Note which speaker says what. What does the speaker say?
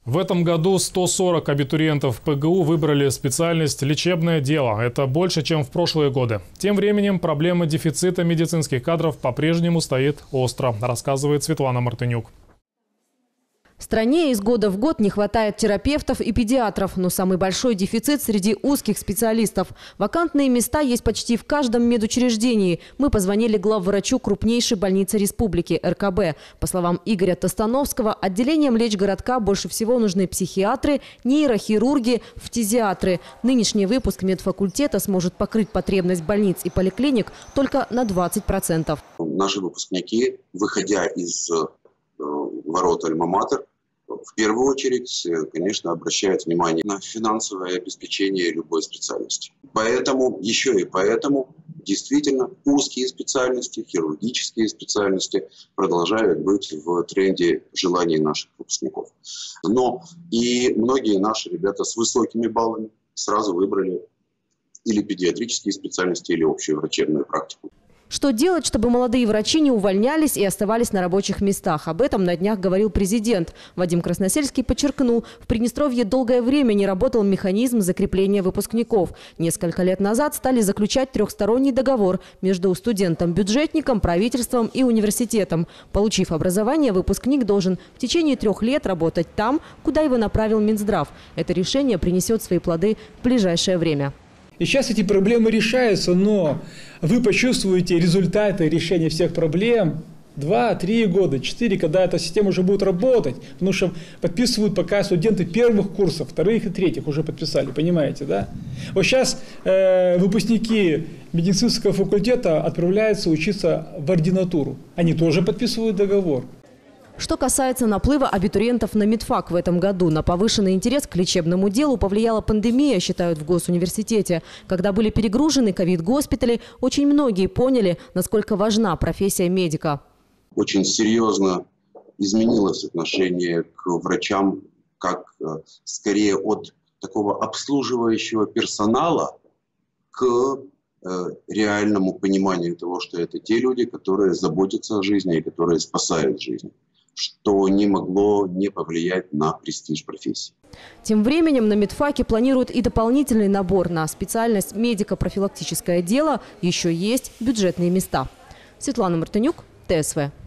Speaker 1: В этом году 140 абитуриентов ПГУ выбрали специальность «Лечебное дело». Это больше, чем в прошлые годы. Тем временем проблема дефицита медицинских кадров по-прежнему стоит остро, рассказывает Светлана Мартынюк.
Speaker 2: В стране из года в год не хватает терапевтов и педиатров, но самый большой дефицит среди узких специалистов. Вакантные места есть почти в каждом медучреждении. Мы позвонили главврачу крупнейшей больницы республики – РКБ. По словам Игоря Тостановского, отделениям лечгородка больше всего нужны психиатры, нейрохирурги, фтизиатры. Нынешний выпуск медфакультета сможет покрыть потребность больниц и поликлиник только на 20%.
Speaker 3: Наши выпускники, выходя из ворот Альма-Матер, в первую очередь, конечно, обращают внимание на финансовое обеспечение любой специальности. Поэтому, действительно, узкие специальности, хирургические специальности продолжают быть в тренде желаний наших выпускников. Но и многие наши ребята с высокими баллами сразу выбрали или педиатрические специальности, или общую врачебную практику.
Speaker 2: Что делать, чтобы молодые врачи не увольнялись и оставались на рабочих местах? Об этом на днях говорил президент. Вадим Красносельский подчеркнул, в Приднестровье долгое время не работал механизм закрепления выпускников. Несколько лет назад стали заключать трехсторонний договор между студентом-бюджетником, правительством и университетом. Получив образование, выпускник должен в течение 3 лет работать там, куда его направил Минздрав. Это решение принесет свои плоды в ближайшее время.
Speaker 4: И сейчас эти проблемы решаются, но вы почувствуете результаты решения всех проблем 2, 3 года, 4, когда эта система уже будет работать. Потому что подписывают пока студенты первых курсов, 2-х и 3-х уже подписали, понимаете, да? Вот сейчас выпускники медицинского факультета отправляются учиться в ординатуру. Они тоже подписывают договор.
Speaker 2: Что касается наплыва абитуриентов на медфак в этом году, на повышенный интерес к лечебному делу повлияла пандемия, считают в Госуниверситете. Когда были перегружены ковид-госпитали, очень многие поняли, насколько важна профессия медика.
Speaker 3: Очень серьезно изменилось отношение к врачам, как скорее от такого обслуживающего персонала к реальному пониманию того, что это те люди, которые заботятся о жизни и которые спасают жизнь, что не могло не повлиять на престиж профессии.
Speaker 2: Тем временем на медфаке планируют и дополнительный набор на специальность медико-профилактическое дело. Еще есть бюджетные места. Светлана Мартынюк, ТСВ.